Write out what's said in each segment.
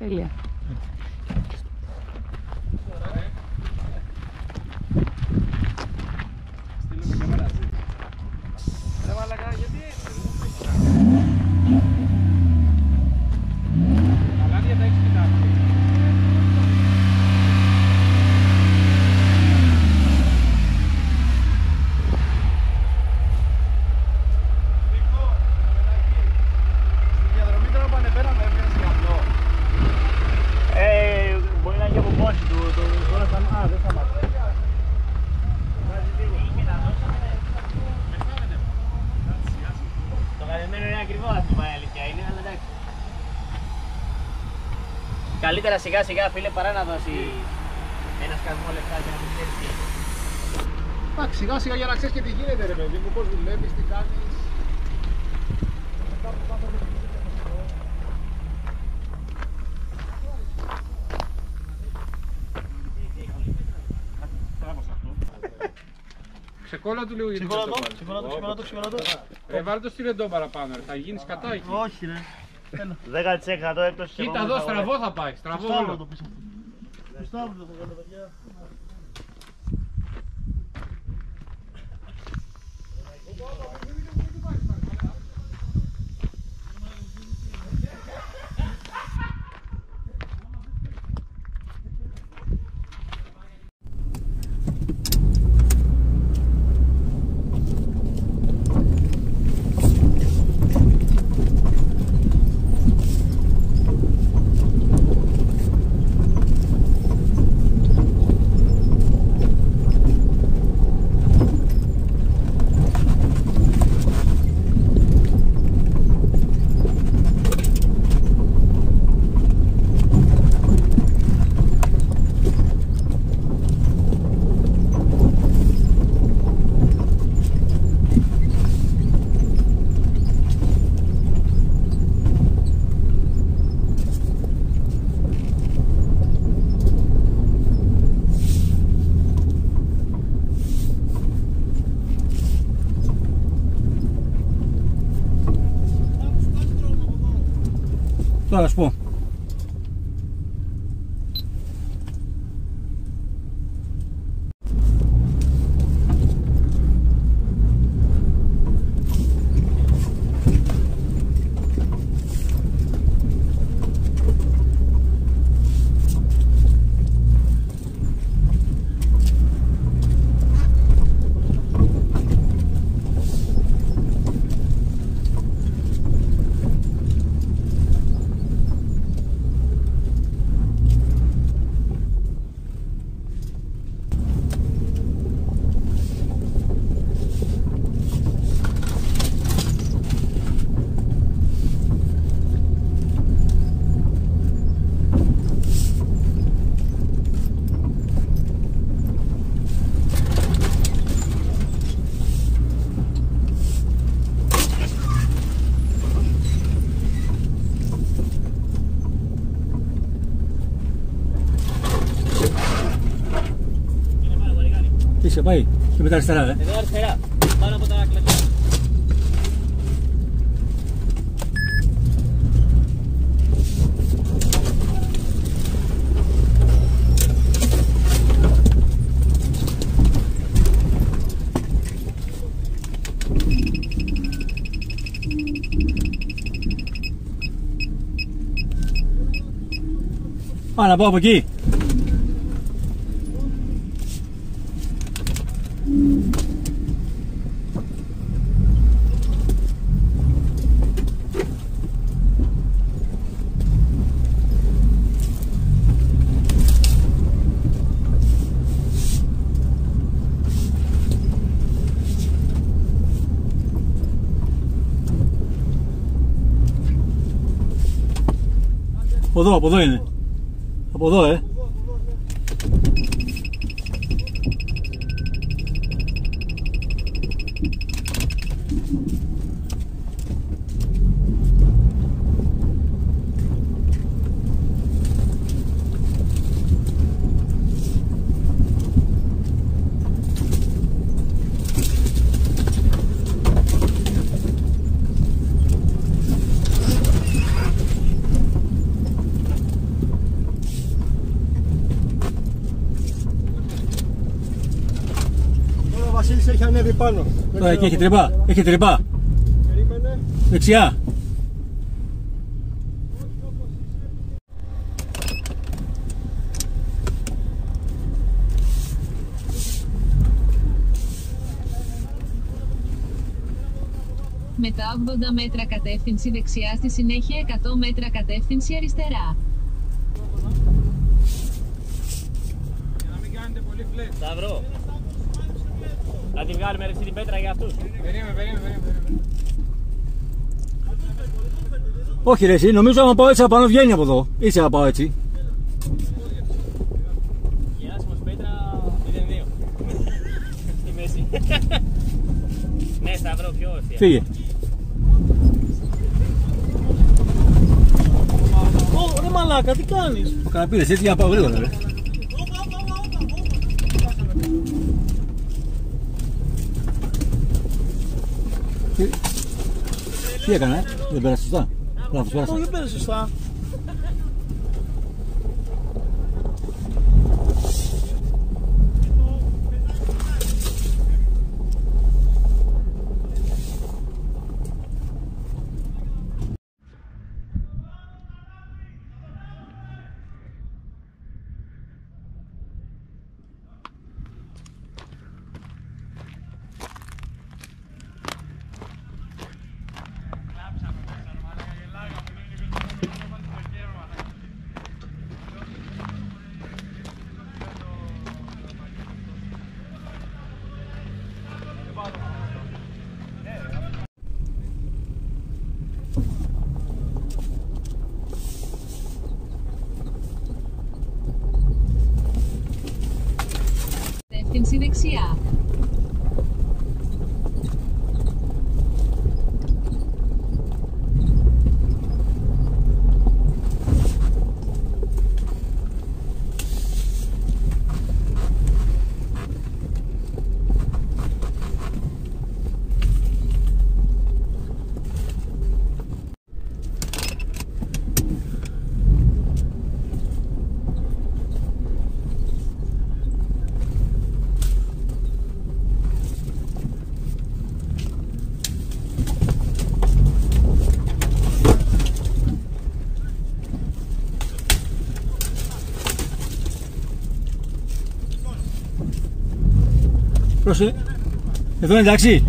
Τέλεια. Καλύτερα σιγά σιγά φίλε παρά να δώσει ένα σκασμό λεφτά για να μην ξέρεις τι. Εντάξει, σιγά σιγά για να ξέρεις και τι γίνεται ρε παιδί μου, πώς δουλεύεις, τι κάνεις. Ξεκόλα του λίγο γιατί Ξεκόλα το. Βάλε το στη ρεντό παραπάνω ρε, θα γίνεις κατά εκεί. Όχι ρε. 10% έπτωση. Κοίτα εδώ, στραβό θα πάει, στραβό όλο. Σταύρο το θα κάνω παιδιά. Τώρα ας πω. Είσαι πάει και μετά αριστερά Εδώ αριστερά, πάνω από τα κλατσιά. να πάω από εκεί. Από εδώ είναι. Από εδώ, Βασίλης έχει ανέβει πάνω. Τώρα εκεί έχει τρυπά. Έχει τρυπά. Περίμενε. Δεξιά. Μετά 80 μέτρα κατεύθυνση δεξιά, στη συνέχεια 100 μέτρα κατεύθυνση αριστερά. Για να μην κάνετε πολύ φλετ. Σταυρό. Θα τη βγάλουμε ρε την πέτρα για αυτούς. Περίμενε. Όχι ρε εσύ, νομίζω άμα πάω έτσι απάνω βγαίνει από εδώ. Ήρθε να πάω έτσι. Γεράσιμος πέτρα 0-2. Στη μέση. Ναι, Σταυρό, πιο ευθεία. Φύγε. Ρε μαλάκα, τι κάνεις? Ο καναπίδες έτσι για να πάω γρήγορα ρε. Τι έκανα, δεν πέρασε σωστά. Λάθος πέρασα. Όχι, πέρασε σωστά. Κατεύθυνση δεξιά. Πρόσεχε. Εδώ είναι εντάξει.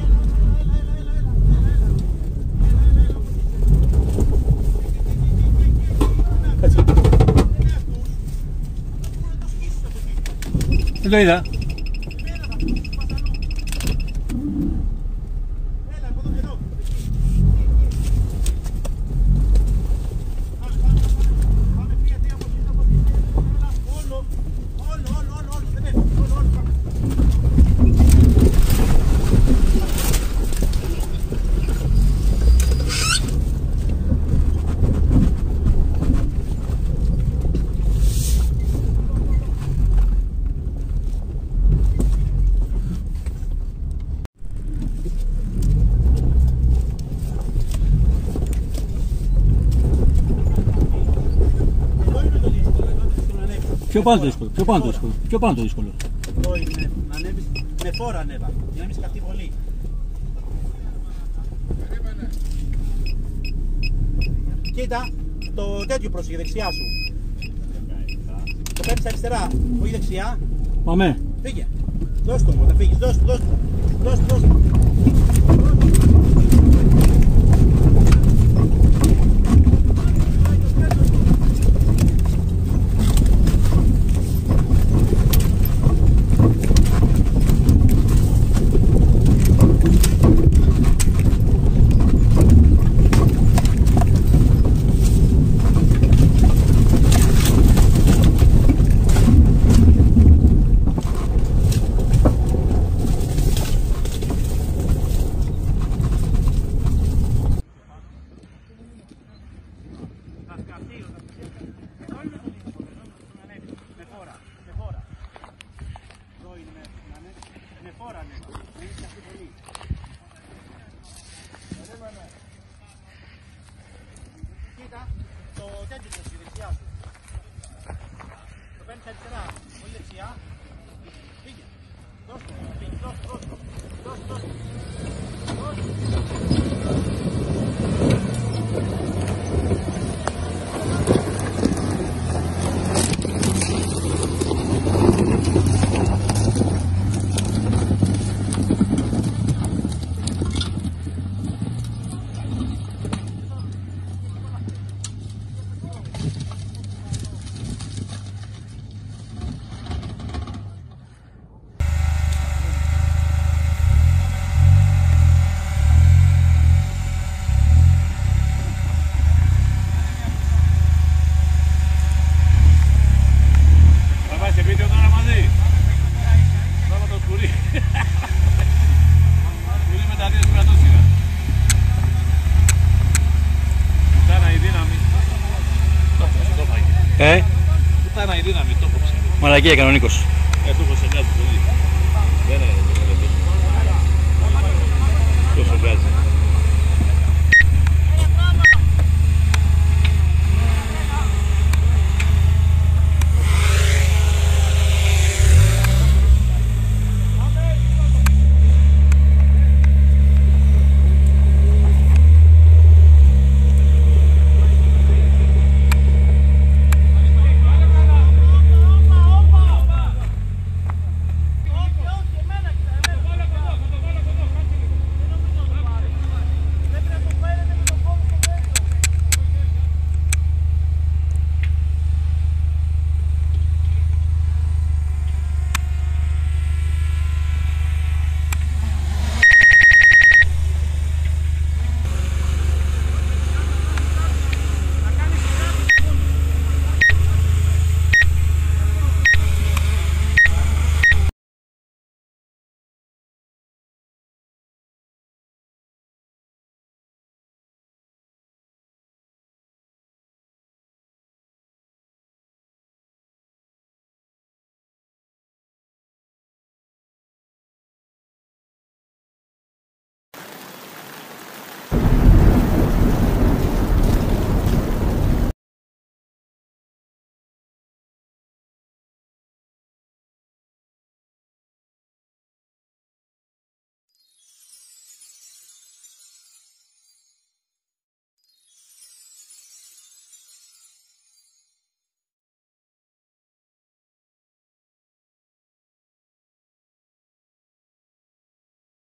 Κάτσε. Δεν το είδα. Πιο πάνω το δύσκολο, πιο πάνω το δύσκολο. Εδώ είναι, να ανέβεις, με φόρα ανέβα, για να μην σκαφτεί πολύ. Κοίτα, το τέτοιο πρόσεχε, δεξιά σου. Το παίρνεις αριστερά, όχι δεξιά. Πάμε. Φύγε. Δώσ' το μου, θα φύγεις, δώσ' το. Κοίτα, το τέτοιο στη δεξιά σου. Το παίρνεις αριστερά, όχι δεξιά. Φύγε. Δώσ' το, δώσ' το. Μαλακία έκανε ο Νίκος.